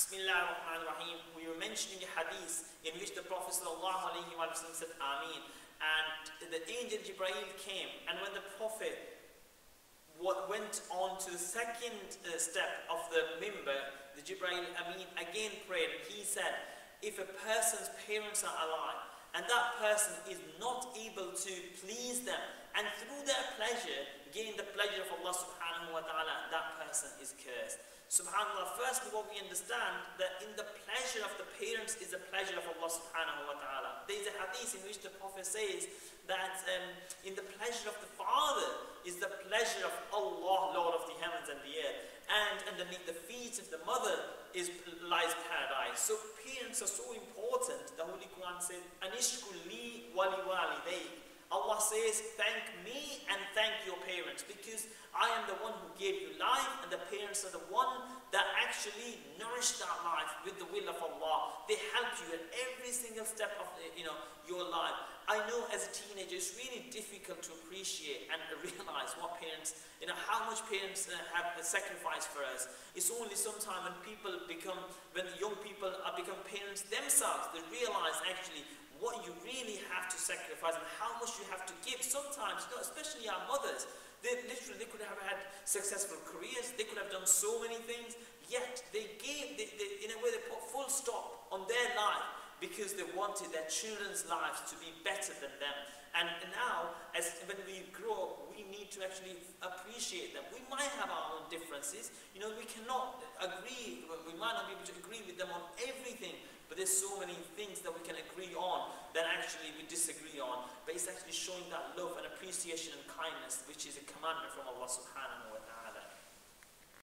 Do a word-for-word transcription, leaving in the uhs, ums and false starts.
Bismillah ar-Rahman ar-Rahim. We were mentioning a hadith in which the Prophet ﷺ said Ameen, and the angel Jibreel came, and when the Prophet went on to the second uh, step of the mimbar, the Jibreel Ameen again prayed. He said, if a person's parents are alive and that person is not able to please them, and through their pleasure gain the pleasure of Allah subhanahu wa ta'ala, that person is cursed. Subhanallah, firstly what we understand that in the pleasure of the parents is the pleasure of Allah subhanahu wa ta'ala. There is a hadith in which the Prophet says that um, in the pleasure of the father is the pleasure of Allah, Lord of the heavens and the earth, and underneath the feet of the mother is lies paradise. So parents are so important. The Holy Quran says, Anishkul li wali walidayk. Allah says, thank me and thank your parents, because I am the one who gave you life, and the parents are the one that actually nourished that life with the will of Allah. They help you at every single step of you know your life. I know as a teenager it's really difficult to appreciate and realize what parents, you know, how much parents uh, have sacrificed for us. It's only sometime when people become, when the young people are become parents themselves, they realize actually what you really have to sacrifice and how much you have to give. Sometimes, you know, especially our mothers, they literally they could have had successful careers, they could have done so many things, yet they gave, they, they, in a way they put full stop on their life because they wanted their children's lives to be better than them. And now, as when we grow up, we need to actually appreciate them. We might have our own differences, you know, we cannot agree, we might not be able to agree with them on everything, but there's so many things that we can agree on that actually we disagree on. But it's actually showing that love and appreciation and kindness, which is a commandment from Allah subhanahu wa ta'ala.